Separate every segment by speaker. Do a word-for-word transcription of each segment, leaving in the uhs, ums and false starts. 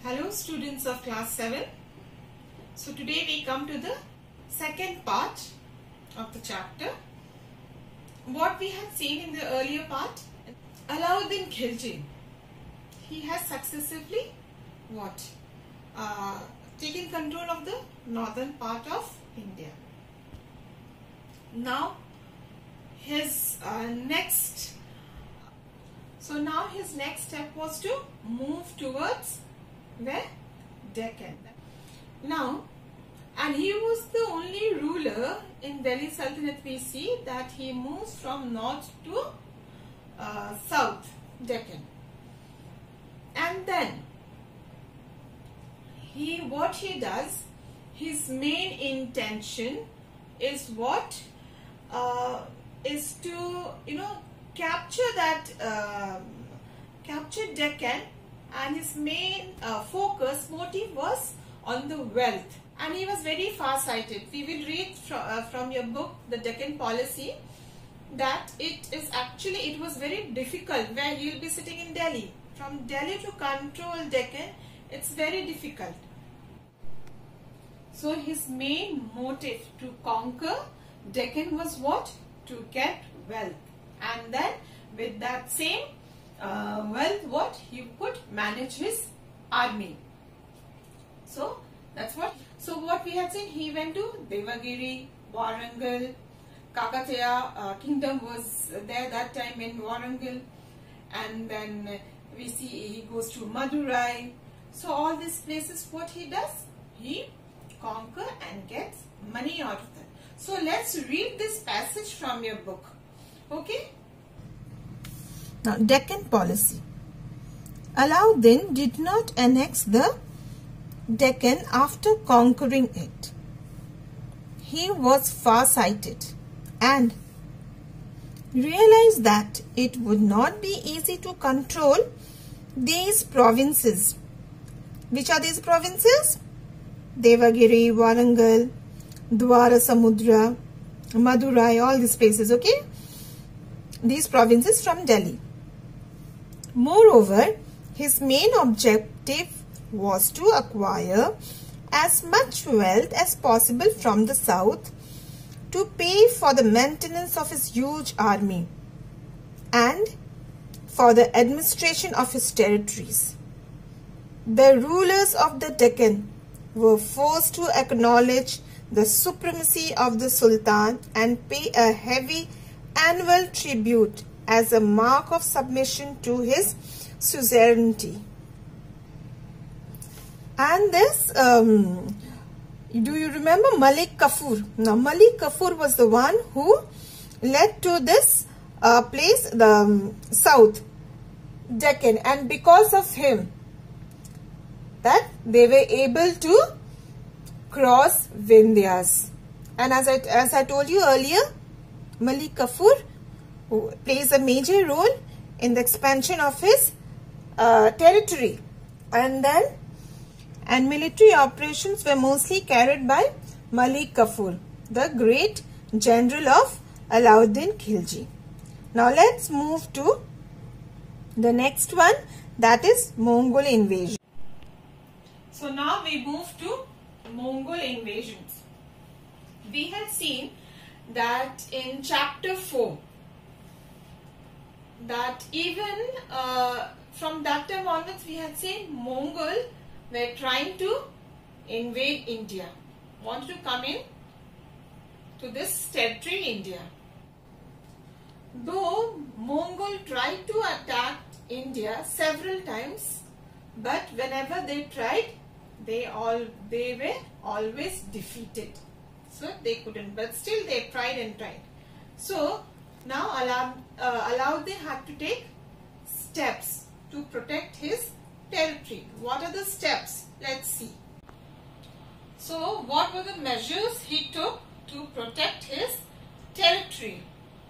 Speaker 1: Hello students of class seven. So today we come to the second part of the chapter. What we had seen in the earlier part, Alauddin Khilji, he has successively what? Uh, taken control of the northern part of India. Now his uh, next, so now his next step was to move towards where? Deccan. Now, and he was the only ruler in Delhi Sultanate. We see that he moves from north to uh, south, Deccan. And then he, what he does, his main intention is what? Uh, is to, you know, capture that, uh, capture Deccan, and his main uh, focus, motive was on the wealth. And he was very far-sighted. We will read fr uh, from your book, The Deccan Policy, that it is actually, it was very difficult where he will be sitting in Delhi. From Delhi to control Deccan, it's very difficult. So his main motive to conquer Deccan was what? To get wealth. And then with that same uh, wealth, what? He could manage his army. So that's what. So what we had seen, he went to Devagiri, Warangal, Kakatiya uh, kingdom was there that time in Warangal, and then uh, we see he goes to Madurai. So all these places, what he does, he conquer and gets money out of them. So let's read this passage from your book. Okay.
Speaker 2: Now, Deccan Policy. Alauddin did not annex the Deccan after conquering it. He was far-sighted and realized that it would not be easy to control these provinces. Which are these provinces? Devagiri, Warangal, Dwara Samudra, Madurai, all these places, okay? These provinces from Delhi. Moreover, his main objective was to acquire as much wealth as possible from the south to pay for the maintenance of his huge army and for the administration of his territories. The rulers of the Deccan were forced to acknowledge the supremacy of the Sultan and pay a heavy annual tribute as a mark of submission to his suzerainty. And this, um, do you remember Malik Kafur? Now, Malik Kafur was the one who led to this uh, place, the um, south Deccan, and because of him, that they were able to cross Vindhyas. And as I, as I told you earlier, Malik Kafur plays a major role in the expansion of his uh, territory. And then, and military operations were mostly carried by Malik Kafur, the great general of Alauddin Khilji. Now let's move to the next one, that is Mongol invasion.
Speaker 1: So now we move to Mongol invasions. We had seen that in chapter four, that even uh, from that time onwards we had seen Mongol were trying to invade India, want to come in to this territory India. Though Mongol tried to attack India several times, but whenever they tried, they all they were always defeated. So they couldn't, but still they tried and tried. So now Alauddin, uh, Alauddin had to take steps to protect his territory. What are the steps? Let's see. So what were the measures he took to protect his territory?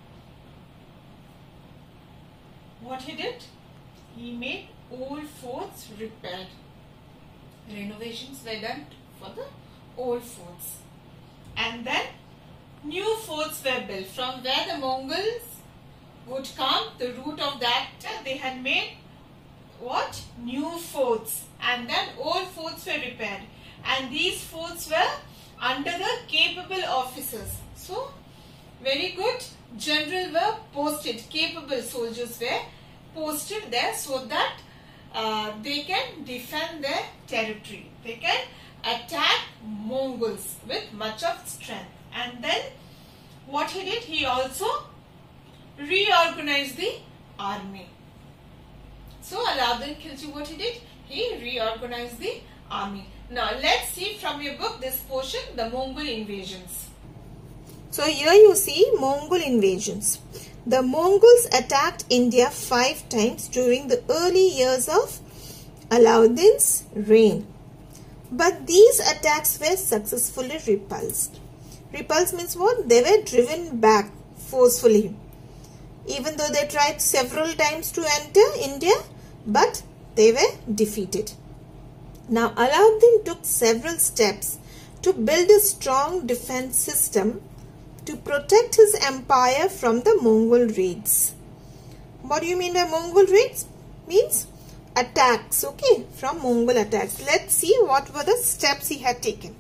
Speaker 1: What he did? He made old forts repaired. Renovations were done for the old forts. And then new forts were built. From where the Mongols would come, the route of that, they had made what? New forts, and then old forts were repaired, and these forts were under the capable officers. So very good. General were posted, capable soldiers were posted there so that uh, they can defend their territory. They can attack Mongols with much of strength. And then what he did? He also reorganized the army. So Alauddin Khilji, what he did? He reorganized the army. Now let's see from your book this portion, the Mongol invasions.
Speaker 2: So here you see Mongol invasions. The Mongols attacked India five times during the early years of Alauddin's reign. But these attacks were successfully repulsed. Repulsed means what? They were driven back forcefully. Even though they tried several times to enter India, but they were defeated. Now Alauddin took several steps to build a strong defense system to protect his empire from the Mongol raids. What do you mean by Mongol raids? Means attacks, okay, from Mongol attacks. Let's see what were the steps he had taken.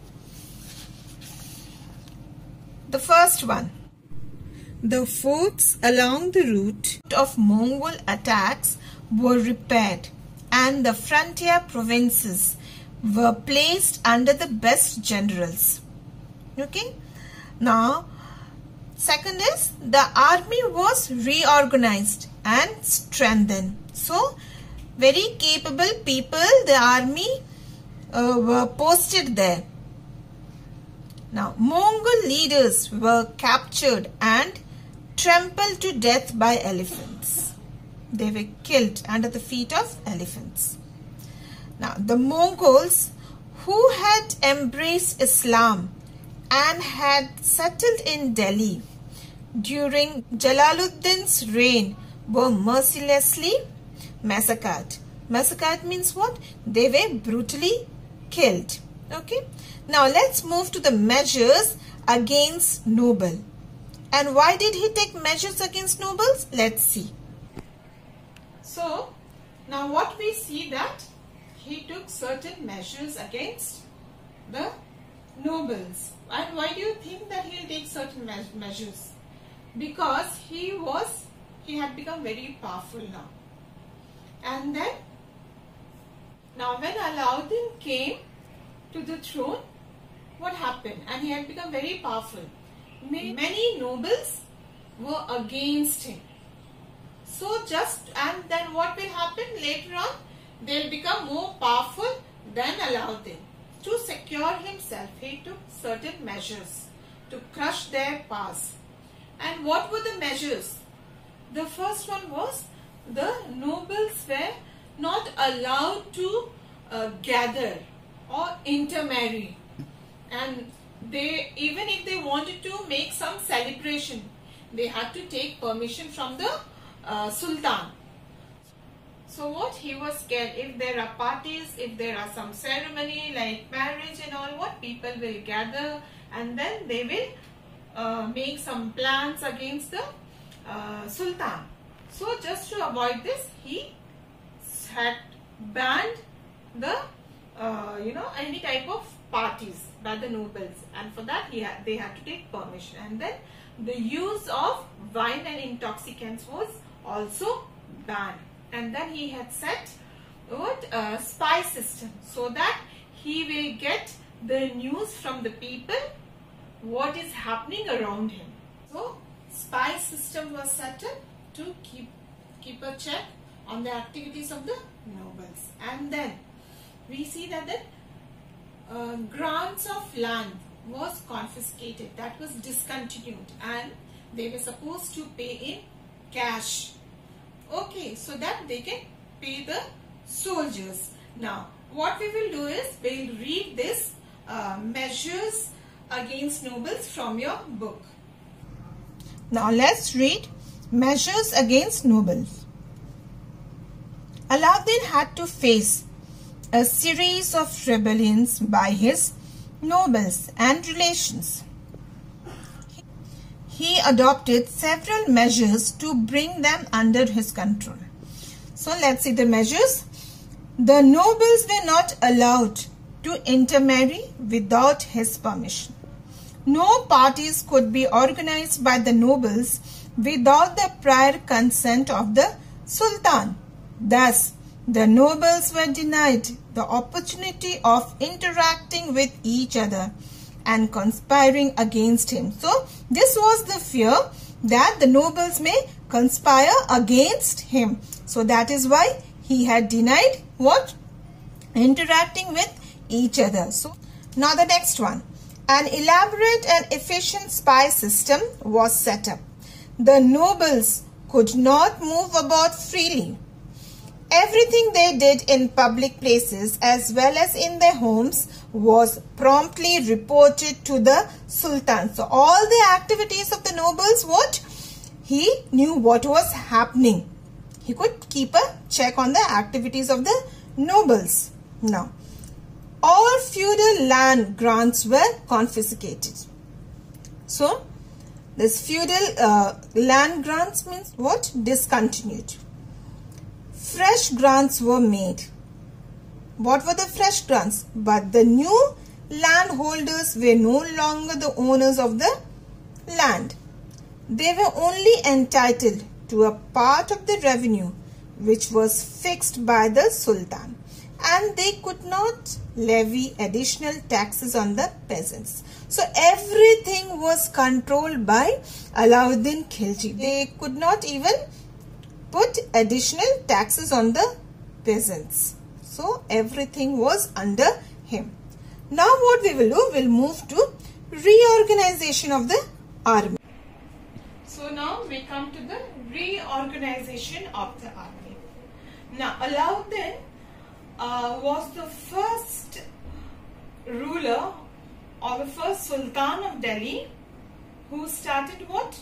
Speaker 2: The first one. The forts along the route of Mongol attacks were repaired and the frontier provinces were placed under the best generals. Okay. Now, second is the army was reorganized and strengthened. So, very capable people, the army uh, were posted there. Now, Mongol leaders were captured and trampled to death by elephants. They were killed under the feet of elephants. Now, the Mongols who had embraced Islam and had settled in Delhi during Jalaluddin's reign were mercilessly massacred. Massacred means what? They were brutally killed. Okay. Now let's move to the measures against nobles. And why did he take measures against nobles? Let's see.
Speaker 1: So now what we see that he took certain measures against the nobles. And why do you think that he will take certain me measures? Because he was, he had become very powerful now. And then, now when Alauddin came to the throne, what happened? And he had become very powerful. Many nobles were against him. So just, and then what will happen later on? They'll become more powerful than Alauddin. To secure himself, he took certain measures to crush their powers. And what were the measures? The first one was the nobles were not allowed to uh, gather or intermarry. And they, even if they wanted to make some celebration, they had to take permission from the uh, Sultan. So what? He was scared. If there are parties, if there are some ceremony like marriage and all, what? People will gather and then they will uh, make some plans against the uh, Sultan. So just to avoid this, he had banned the, uh, you know, any type of parties by the nobles, and for that he had, they had to take permission. And then the use of wine and intoxicants was also banned. And then he had set what a spy system so that he will get the news from the people what is happening around him. So spy system was set up to keep keep a check on the activities of the nobles. And then we see that the uh, grants of land was confiscated, that was discontinued, and they were supposed to pay in cash. Okay, so that they can pay the soldiers. Now, what we will do is we will read this uh, measures against nobles from your book.
Speaker 2: Now, let's read measures against nobles. Alauddin had to face a series of rebellions by his nobles and relations. He adopted several measures to bring them under his control. So let's see the measures. The nobles were not allowed to intermarry without his permission. No parties could be organized by the nobles without the prior consent of the Sultan. Thus, the nobles were denied the opportunity of interacting with each other and conspiring against him. So, this was the fear that the nobles may conspire against him. So, that is why he had denied what? Interacting with each other. So, now the next one. An elaborate and efficient spy system was set up. The nobles could not move about freely. Everything they did in public places as well as in their homes was promptly reported to the Sultan. So all the activities of the nobles, what? He knew what was happening. He could keep a check on the activities of the nobles. Now, all feudal land grants were confiscated. So, this feudal uh, land grants means what? Discontinued. Fresh grants were made. What were the fresh grants? But the new landholders were no longer the owners of the land. They were only entitled to a part of the revenue which was fixed by the Sultan, and they could not levy additional taxes on the peasants. So everything was controlled by Alauddin Khilji. They could not even put additional taxes on the peasants. So everything was under him. Now what we will do, we'll move to reorganization of the army.
Speaker 1: So now we come to the reorganization of the army. Now Alauddin uh, was the first ruler or the first Sultan of Delhi who started what?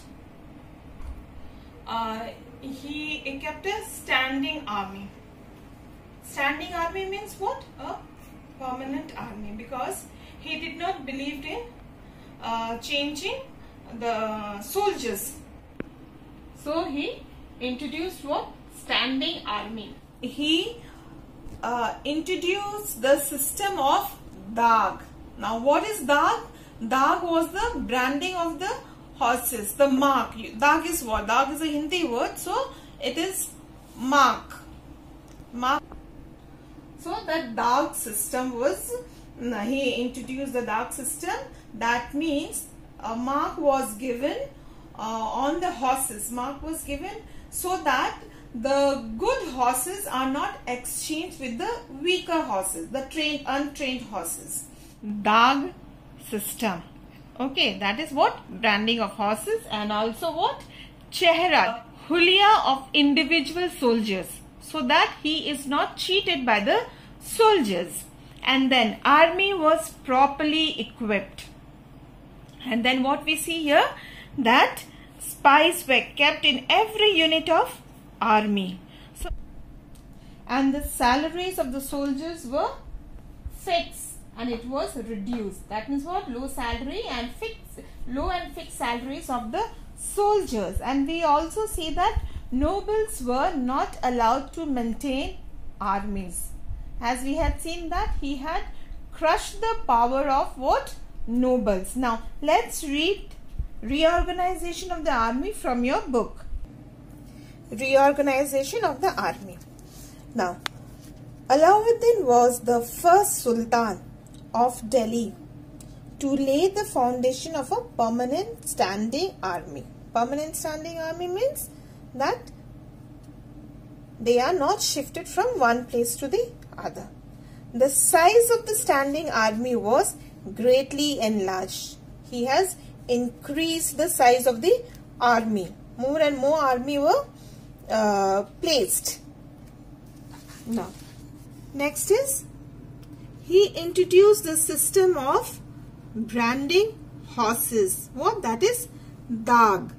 Speaker 1: Uh, he, he kept a standing army. Standing army means what? A permanent army, because he did not believe in uh, changing the soldiers. So he introduced what? Standing army. He uh, introduced the system of Dag. Now what is Dag? Dag was the branding of the horses, the mark. Dag is what? Dag is a Hindi word, so it is mark. Mark. So the Dag system was, he introduced the Dag system. That means a mark was given uh, on the horses. Mark was given so that the good horses are not exchanged with the weaker horses, the trained, untrained horses. Dag system. Okay, that is what? Branding of horses, and also what? Chehra, hulia of individual soldiers, so that he is not cheated by the soldiers. And then army was properly equipped. And then what we see here, that spies were kept in every unit of army. So, and the salaries of the soldiers were fixed and it was reduced. That means what? Low salary and fixed, low and fixed salaries of the soldiers. And we also see that nobles were not allowed to maintain armies. As we had seen that he had crushed the power of what? Nobles. Now let's read reorganization of the army from your book.
Speaker 2: Reorganization of the army. Now, Alauddin was the first Sultan of Delhi to lay the foundation of a permanent standing army. Permanent standing army means that they are not shifted from one place to the other. The size of the standing army was greatly enlarged. He has increased the size of the army. More and more army were uh, placed. Now, next is he introduced the system of branding horses. What? That is Dag.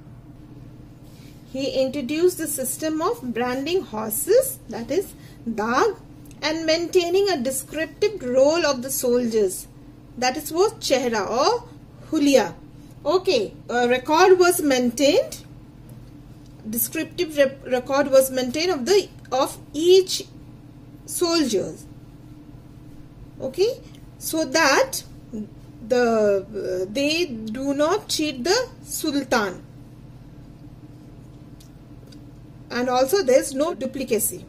Speaker 2: He introduced the system of branding horses, that is Dag, and maintaining a descriptive role of the soldiers. That is what? Chehra or hulia. Okay, a record was maintained. Descriptive record was maintained of the of each soldiers. Okay, so that the uh, they do not cheat the Sultan, and also there is no duplicacy.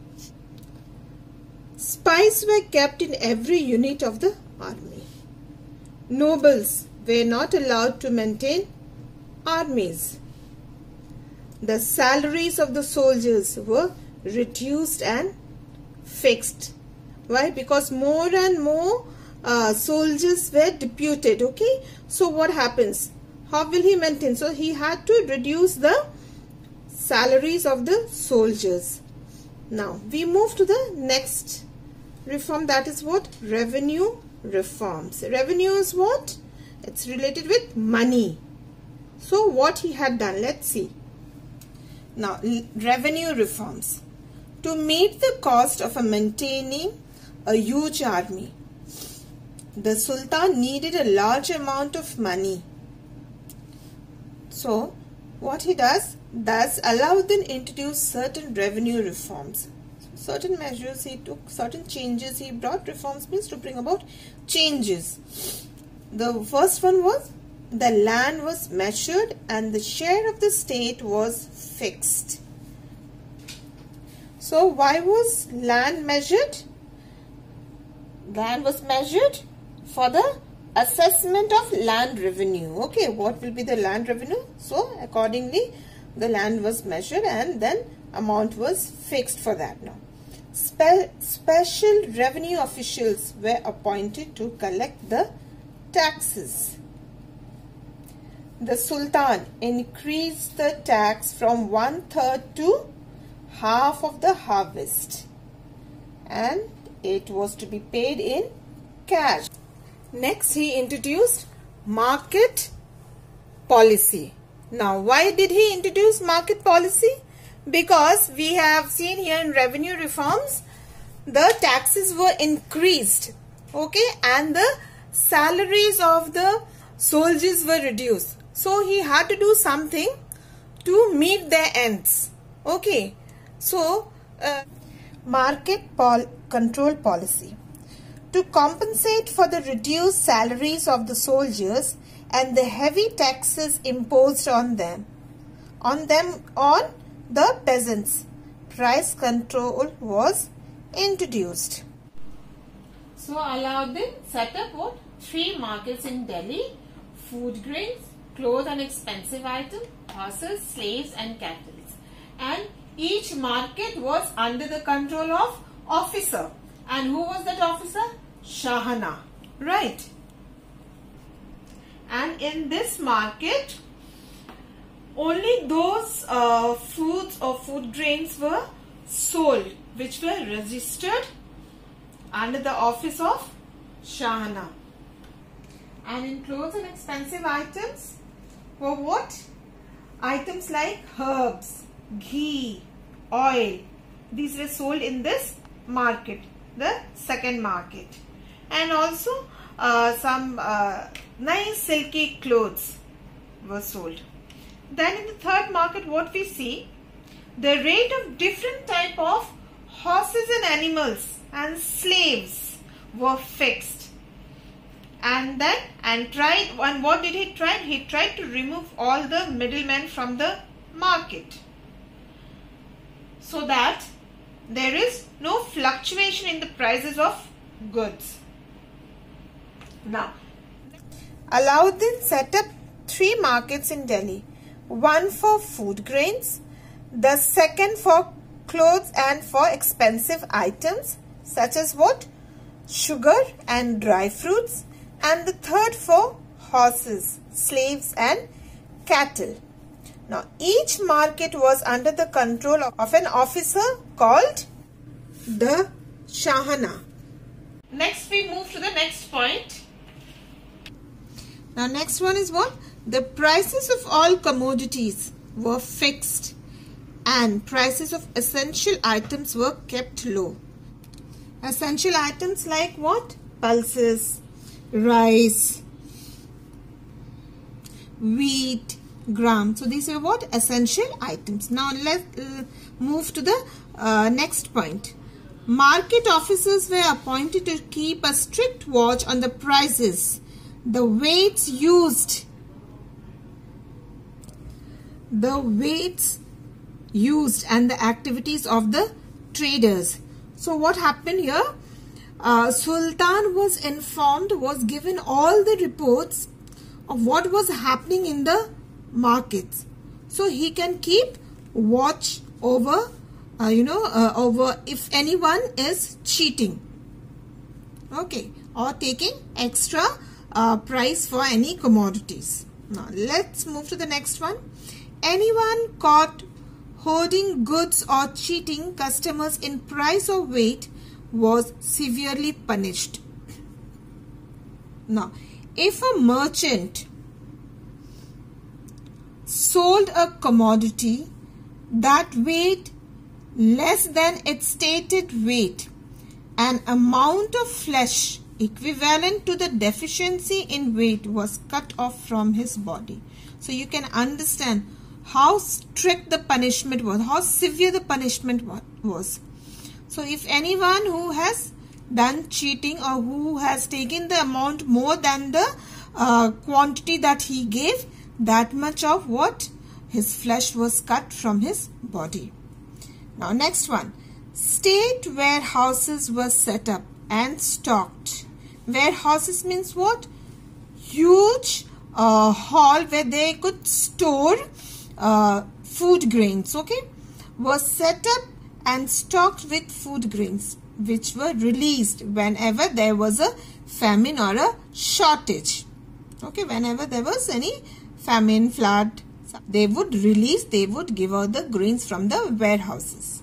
Speaker 2: Spies were kept in every unit of the army. Nobles were not allowed to maintain armies. The salaries of the soldiers were reduced and fixed. Why? Because more and more uh, soldiers were deputed. Okay, so what happens? How will he maintain? So he had to reduce the salaries of the soldiers. Now we move to the next reform, that is what? Revenue reforms. Revenue is what? It's related with money. So what he had done, let's see. Now revenue reforms. To meet the cost of a maintaining a huge army, the Sultan needed a large amount of money. So what he does, thus Alauddin introduced certain revenue reforms. Certain measures he took, certain changes he brought. Reforms means to bring about changes. The first one was the land was measured and the share of the state was fixed. So why was land measured? Land was measured for the assessment of land revenue. Okay, what will be the land revenue? So accordingly the land was measured and then amount was fixed for that. Now Spe special revenue officials were appointed to collect the taxes. The Sultan increased the tax from one third to half of the harvest, and it was to be paid in cash. Next, he introduced market policy. Now, why did he introduce market policy? Because we have seen here in revenue reforms, the taxes were increased, okay, and the salaries of the soldiers were reduced. So he had to do something to meet their ends, okay. So uh, market pol control policy. To compensate for the reduced salaries of the soldiers and the heavy taxes imposed on them, on them on the peasants, price control was introduced. So Alauddin set up what? Three markets in Delhi: food grains, clothes and expensive items, horses, slaves and cattle. And each market was under the control of officer. And who was that officer? Shahana, right? And in this market, only those uh, foods or food grains were sold which were registered under the office of Shahana. And in clothes and expensive items were what? Items like herbs, ghee, oil. These were sold in this market, the second market. And also uh, some uh, nice silky clothes were sold. Then in the third market, what we see, the rate of different type of horses and animals and slaves were fixed. And then, and tried, and what did he try? He tried to remove all the middlemen from the market, so that there is no fluctuation in the prices of goods. Now, Alauddin set up three markets in Delhi. One for food grains, the second for clothes and for expensive items such as what? Sugar and dry fruits, and the third for horses, slaves and cattle. Now each market was under the control of an officer called the Shahana. Next we move to the next point. Now next one is what? The prices of all commodities were fixed and prices of essential items were kept low. Essential items like what? Pulses, rice, wheat, gram. So these are what? Essential items. Now let's uh, move to the uh, next point. Market officers were appointed to keep a strict watch on the prices, the weights used, the weights used and the activities of the traders. So what happened here? Uh, Sultan was informed, was given all the reports of what was happening in the markets. So he can keep watch over, uh, you know, uh, over if anyone is cheating. Okay. Or taking extra uh, price for any commodities. Now let's move to the next one. Anyone caught hoarding goods or cheating customers in price or weight was severely punished. Now, if a merchant sold a commodity that weighed less than its stated weight, an amount of flesh equivalent to the deficiency in weight was cut off from his body. So you can understand how strict the punishment was, how severe the punishment was. So if anyone who has done cheating or who has taken the amount more than the uh, quantity that he gave, that much of what? His flesh was cut from his body. Now next one. State warehouses were set up and stocked. Warehouses means what? Huge uh, hall where they could store uh, food grains, okay? Was set up and stocked with food grains which were released whenever there was a famine or a shortage. Okay, whenever there was any famine, flood, they would release, they would give out the grains from the warehouses.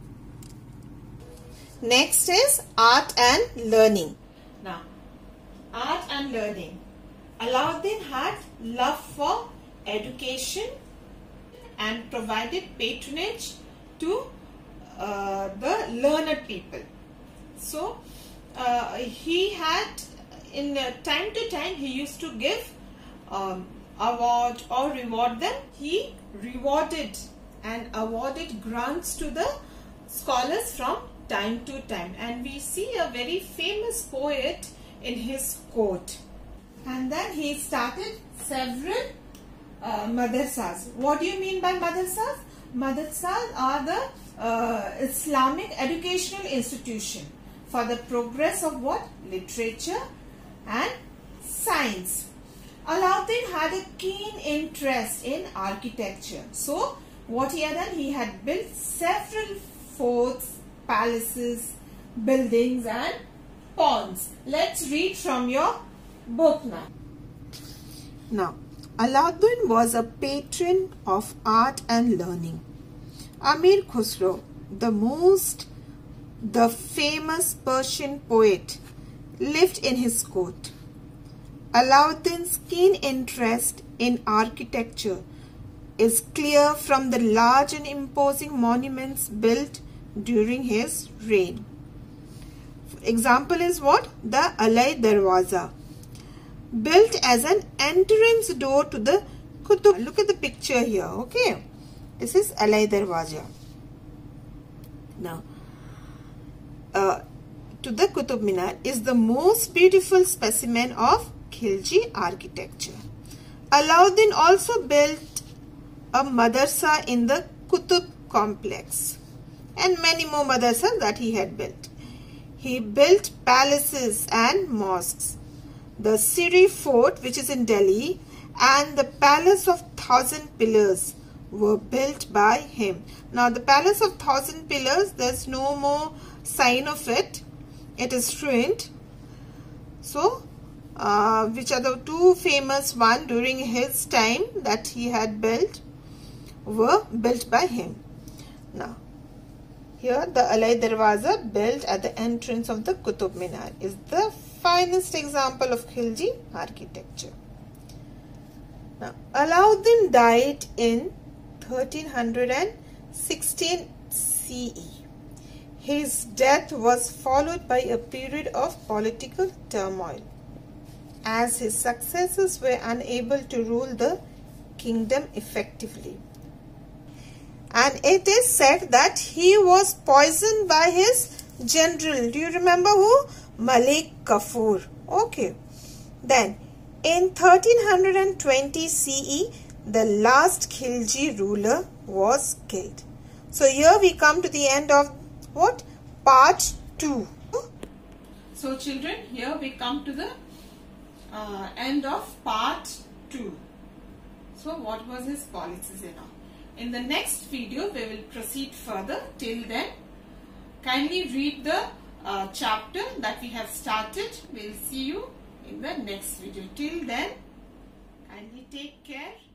Speaker 2: Next is art and learning.
Speaker 1: Now, art and learning. Alauddin had love for education and provided patronage to uh, the learned people. So, uh, he had, in uh, time to time, he used to give um, award or reward them. He rewarded and awarded grants to the scholars from time to time, and we see a very famous poet in his court. And then he started several uh, madrasas. What do you mean by madrasas? Madrasas are the uh, Islamic educational institution for the progress of what? Literature and science. Alauddin had a keen interest in architecture. So what he had done? He had built several forts, palaces, buildings and ponds. Let's read from your book now.
Speaker 2: Now, Alauddin was a patron of art and learning. Amir Khusro, the most, the famous Persian poet, lived in his court. Alauddin's keen interest in architecture is clear from the large and imposing monuments built during his reign. Example is what? The Alai Darwaza, built as an entrance door to the Qutub. Look at the picture here, okay? This is Alai Darwaza. Now, uh, to the Qutub Minar is the most beautiful specimen of Khilji architecture. Alauddin also built a madrasa in the Qutub complex and many more madrasas that he had built. He built palaces and mosques. The Siri Fort, which is in Delhi, and the Palace of Thousand Pillars were built by him. Now the Palace of Thousand Pillars, there's no more sign of it. It is ruined. So, uh, which are the two famous ones during his time that he had built were built by him. Now, here the Alai Darwaza built at the entrance of the Qutub Minar is the finest example of Khilji architecture. Now, Alauddin died in thirteen sixteen C E. His death was followed by a period of political turmoil, as his successors were unable to rule the kingdom effectively. And it is said that he was poisoned by his general. Do you remember who? Malik Kafur. Okay. Then in thirteen twenty C E, the last Khilji ruler was killed. So here we come to the end of what? Part two.
Speaker 1: So children, here we come to the uh, end of part two. So what was his policies and all? In the next video, we will proceed further. Till then, kindly read the uh, chapter that we have started. We will see you in the next video. Till then, kindly take care.